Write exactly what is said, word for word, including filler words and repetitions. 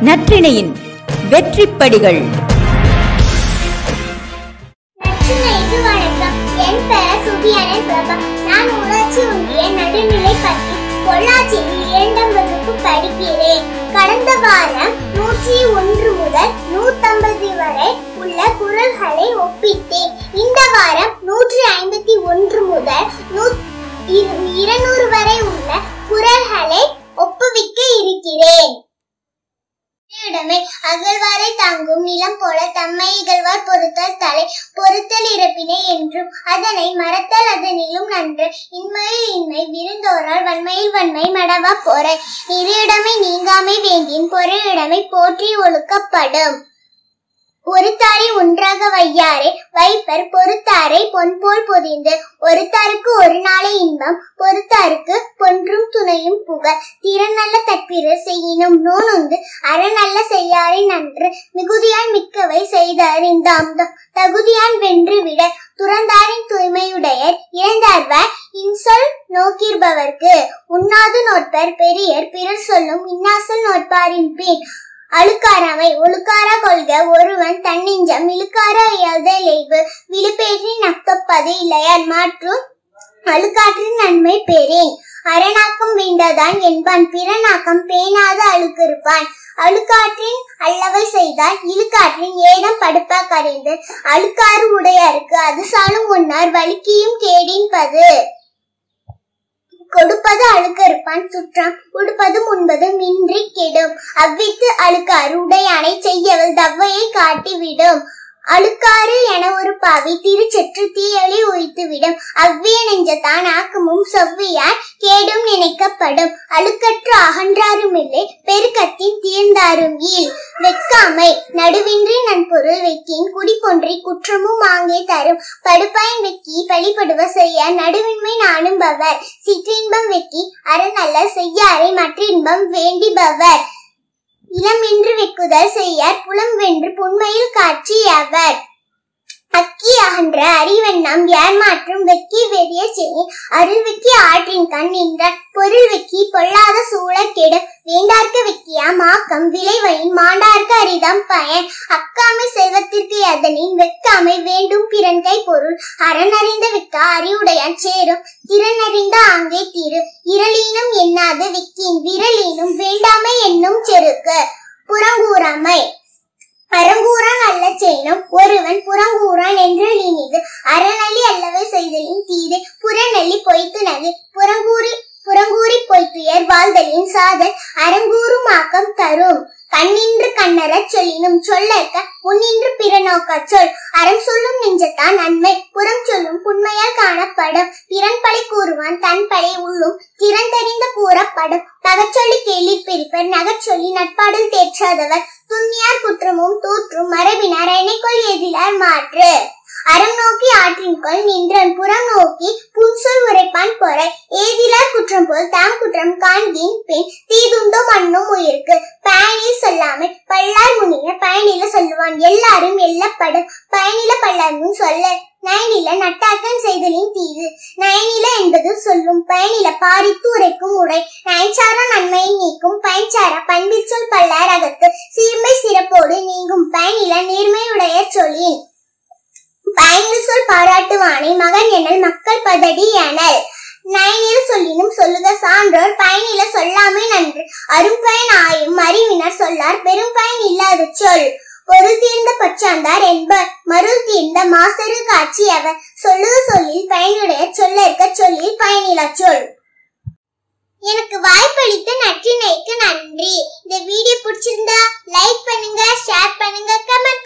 நற்றிணையின் வெற்றிப்படிகள். நற்றிணைக்கு வணக்கம். என் பெயர் சுபியானன் பிரபா. நான் ஊராட்சி ஒன்றிய நடுநிலை பள்ளி பொள்ளாச்சியில் இரண்டாம் வகுப்பு படிக்கிறேன். கடந்த வாரம் நூற்றி ஒன்று முதல் நூற்றம்பது வரை உள்ள குறள்களை ஒப்பிட்டேன். இந்த வாரம் நூற்றி ஐம்பத்தி ஒன்று முதல் இருநூறு வரை உள்ள குறள்களை ஒப்புவிக்க இருக்கிறேன். அகழ்வாரை தாங்கும் நிலம் போல தம்மை இகழ்வார் பொறுத்தல் தலை பொறுத்தல் இறப்பினை என்றும் அதனை மறத்தல் அதனிலும் நன்று. இன்மையில் இன்மை விருந்தோரால் வன்மையில் வன்மை மடவா போரை நிறையிடமை நீங்காமை வேண்டின் பொருளிடமை போற்றி ஒழுக்கப்படும். ஒருத்தாரை ஒன்றாக வையாரை வைப்பர் பொறுத்தாரை பொன்போல் பொதிந்து ஒருத்தாருக்கு ஒரு நாளை இன்பம் பொறுத்தாருக்கு பொன்றும் துணையும் புகழ். திறநல்ல தற்பிற செய்யினும் நோனொந்து அறநல்ல செய்யாரை நன்று. மிகுதியான் மிக்கவை செய்தார் இந்த அம்தம் தகுதியான் வென்று விட துறந்தாரின் தூய்மையுடையர் இழந்தார்வர் இன்சொல் நோக்கிற்பவர்க்கு. உண்ணாது நோட்பர் பெரியர் பிறர் சொல்லும் இன்னாசல் நோட்பாரின் பின். அழுக்காராமை ஒழுக்காரா கொள்க ஒருவன் தன்னெஞ்சம் இழுக்காரா இயல்தலைவு விழுப்பேற்றி நக்கப்பது இல்லையால் மாற்றும் அழுக்காற்றின் நன்மை பெறேன். அரணாக்கம் வேண்டதான் என்பான் பிறனாக்கம் பேணாத அழுக்கிருப்பான். அழுக்காற்றின் அல்லவை செய்தால் இழுக்காற்றின் ஏதம் படுப்பா கரைந்து அழுக்காறு உடையாருக்கு அது சாலும் ஒன்னார் வலிக்கியும் கேடின்பது. கொடுப்பது அழுக்கறுப்பான் சுற்றம் உடுப்பது முன்பது மின்றி கெடும். அவ்வித்து அழுக்காறு உடையானை செய்யவள் தவ்வையை காட்டிவிடும். அழுக்காறு என ஒரு பாவி திருச்சற்று தீயொளி உய்த்துவிடும். அவ்விய நெஞ்சத்தான் ஆக்கமும் செவ்வியார் கேடும் நினைக்கப்படும். அழுக்கற்று அகன்றாரும் இல்லை பெருக்கத்தின் தீர்ந்தாரும் ஈல். வெக்காமை நடுவின்றி நன்பொருள் வெக்கின் குடிபொன்றி குற்றமும் ஆங்கே தரும். படுப்பயன் வெக்கி பழிபடுவ செய்ய நடுவின்மை நாணுபவர். சிற்றின்பம் வெக்கி அறநல்ல செய்யாரை மற்றின்பம் வேண்டிபவர். இளம் என்று வெக்குதல் செய்யார் புலம் வென்று புண்மையில் காட்சி அவர். அக்கி அகன்ற அறிவெண்ணம் யார் மாற்றும் வெக்கி வெறிய செய்ய அருள் வெக்கி ஆற்றின் கண் நின்றார். பொருள் வெக்கி பொல்லாத சூழ கெடும். வேண்டார்க்கு வெக்கியா மாக்கம் விளைவையின் மாண்டார்க்கு அரிதாம் பயன். அக்காமை செல்வத்திற்கு அதனின் வெக்காமை வேண்டும் பிறன்கை பொருள். அறனறிந்த வெக்கா அறிவுடையான் சேரும் திறனறிந்த ஆங்கே தீரு. இரளீனும் எண்ணாது வெக்கின் விரலீனும் வேண்டாமை என்னும் செருக்கு. புறங்கூறாமை அறங்கூறான் அல்ல செய்யணும் ஒருவன் புறங்கூறான் என்று இனிது அறநல்லி அல்லவை செய்தலின் தீது. புறநல்லி பொய்த்து நது புறங்கூறி புறங்கூறி பொய்த்துயர் வாழ்தலின் சாதல் அறங்கூறும் ஆக்கம் தரும். கண்ணின்று கண்ணற சொல்லினும் சொல்லற்க உன்னின்று பிற நோக்க சொல். அறம் சொல்லும் நெஞ்சத்தான் நன்மை புறம் சொல்லும் புண்மையால் காணப்படும். பிறன் பழி கூறுவான் தன் பழி உள்ளும் திறந்தறிந்த கூறப்படும். நகச்சொல்லி கேள்வி பிரிப்பர் நகச்சொல்லி நட்பாடல் தேற்றாதவர். துண்ணியார் குற்றமும் தூற்றும் மரபினார் எனைக்கொள் எதிலார் மாற்று. அறம் நோக்கி ஆற்றின்கொள் நின்றன் புறம் நோக்கி புன்சொல் உரைப்பான் பொறை. ஏதிலார் குற்றம் போல் தாம் குற்றம் காண்கின் பின் தீதுண்டோ மண்ணும் உயிருக்கு. பயனில் சொல்லாமை பல்லார் முனிய பயனில சொல்லுவான் எல்லாரும் எல்லப்படும். பயனில பல்லாரும் சொல்ல நயனில நட்டாக்கன் செய்தலின் தீது. நயனில என்பது சொல்லும் பயனில பாரித்து உரைக்கும் உரை. நயன்சார நன்மையை நீக்கும் பயன்சார பண்பில் சொல் பல்லார் அகத்து. சீர்மை சிறப்போடு நீங்கும் பயனில நேர்மையுடைய சொல்லின். பயனில் சொல் பாராட்டுவானை மகன் எனல் மக்கள் பதடி எனல். நயனில சொல்லினும் சொல்லுக சான்றோர் பயனில சொல்லாமை நன்று. அரும்பயன் ஆயும் அறிவினர் சொல்லார் பெரும் பயன் இல்லாத சொல். பொருள் தீர்ந்த பச்சாந்தார் என்பர் மருள் தீர்ந்த மாசரு காட்சி அவர். சொல்லுக சொல்லில் பயனுடைய சொல்லற்க சொல்லில் பயனிலா சொல். எனக்கு வாய்ப்பளித்த நற்றிணைக்கு நன்றி. இந்த வீடியோ பிடிச்சிருந்தா லைக் பண்ணுங்க, ஷேர் பண்ணுங்க, கமெண்ட்